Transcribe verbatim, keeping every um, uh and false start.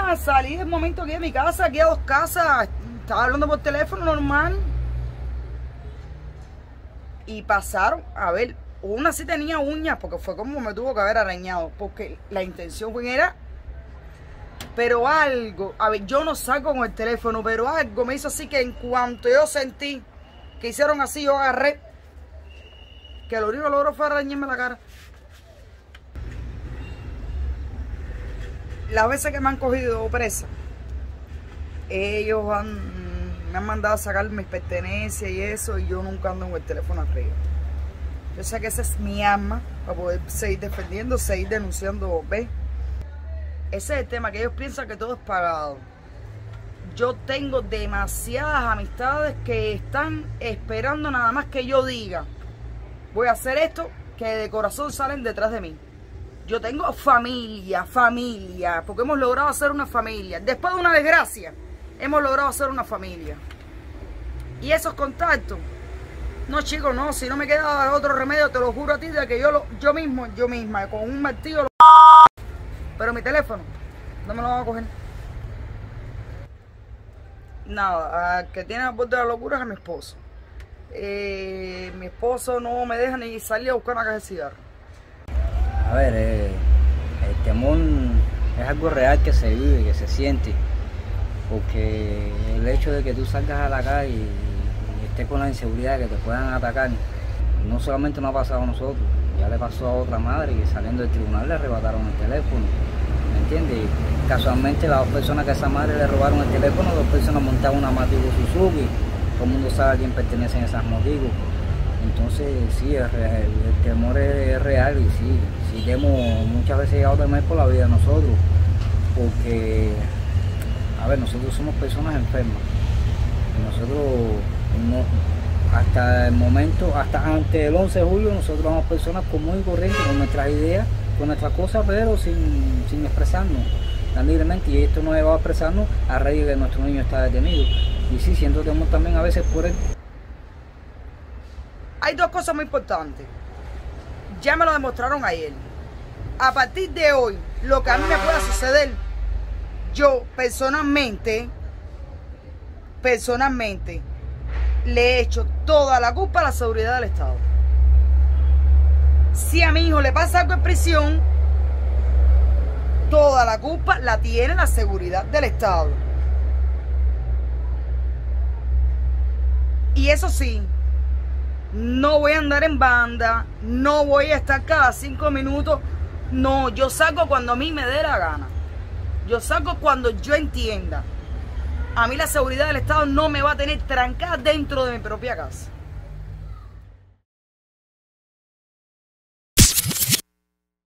nada, salí del momento aquí de mi casa, aquí a dos casas, estaba hablando por teléfono normal. Y pasaron, a ver, una sí tenía uñas, porque fue como me tuvo que haber arañado, porque la intención fue era, pero algo, a ver, yo no salgo con el teléfono, pero algo me hizo así que en cuanto yo sentí que hicieron así, yo agarré, que lo único que logró fue arañarme la cara. Las veces que me han cogido presa, ellos han, me han mandado a sacar mis pertenencias y eso, y yo nunca ando con el teléfono arriba. Yo sé que esa es mi arma para poder seguir defendiendo, seguir denunciando, ¿ves? Ese es el tema, que ellos piensan que todo es pagado. Yo tengo demasiadas amistades que están esperando nada más que yo diga, voy a hacer esto, que de corazón salen detrás de mí. Yo tengo familia, familia, porque hemos logrado hacer una familia. Después de una desgracia, hemos logrado hacer una familia. Y esos contactos, no chicos, no, si no me queda otro remedio, te lo juro a ti, de que yo, lo, yo mismo, yo misma, con un martillo, lo... pero mi teléfono, no me lo van a coger. Nada, al que tiene la puerta de la locura es a mi esposo. Eh, mi esposo no me deja ni salir a buscar una caja de cigarros. A ver, eh, el temor es algo real que se vive, que se siente, porque el hecho de que tú salgas a la calle y, y estés con la inseguridad de que te puedan atacar, no solamente nos ha pasado a nosotros, ya le pasó a otra madre que saliendo del tribunal le arrebataron el teléfono, ¿me entiendes? Y casualmente las dos personas que a esa madre le robaron el teléfono, dos personas montaban una Matigo Suzuki, todo el mundo sabe a quién pertenecen esas motivos. Entonces sí, el, el temor es, es real y sí, sí que hemos muchas veces llegado a temer por la vida de nosotros, porque, a ver, nosotros somos personas enfermas, y nosotros no, hasta el momento, hasta antes del once de julio, nosotros somos personas comunes y corrientes, con nuestras ideas, con nuestras cosas, pero sin, sin expresarnos tan libremente, y esto nos ha llevado a expresarnos a raíz de que nuestro niño está detenido, y sí, siento temor también a veces por él. Hay dos cosas muy importantes. Ya me lo demostraron ayer. A partir de hoy, lo que a mí me pueda suceder, yo personalmente, personalmente, le echo toda la culpa a la seguridad del Estado. Si a mi hijo le pasa algo en prisión, toda la culpa la tiene la seguridad del Estado. Y eso sí, no voy a andar en banda, no voy a estar cada cinco minutos. No, yo salgo cuando a mí me dé la gana. Yo salgo cuando yo entienda. A mí la seguridad del Estado no me va a tener trancada dentro de mi propia casa.